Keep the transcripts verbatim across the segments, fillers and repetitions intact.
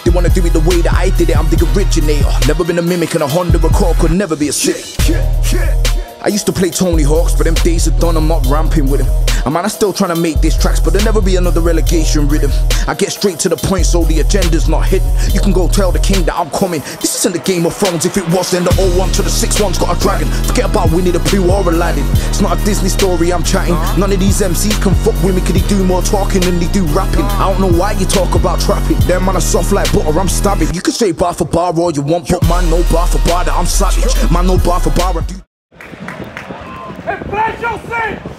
They wanna do it the way that I did it, I'm the originator. Never been a mimic and a Honda Accord could never be a city. I used to play Tony Hawks, but them days are done, I'm not ramping with him. And man, I'm still trying to make these tracks, but there'll never be another relegation rhythm. I get straight to the point, so the agenda's not hidden. You can go tell the king that I'm coming. This isn't the Game of Thrones. If it was, then the oh one to the six one's got a dragon. Forget about Winnie the Pooh or Aladdin. It's not a Disney story I'm chatting. None of these M Cs can fuck with me, cause they do more talking than they do rapping. I don't know why you talk about trapping. Them man are soft like butter, I'm stabbing. You can say bar for bar all you want, but man, no bar for bar that I'm savage. Man, no bar for bar I do. Enfrente ao centro!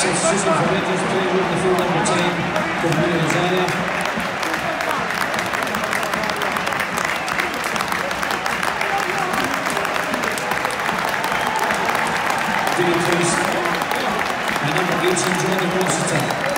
Substitution for Rangers playing with the full number ten for Williams area. Jimmy Priest and number eighteen joined the cross attack.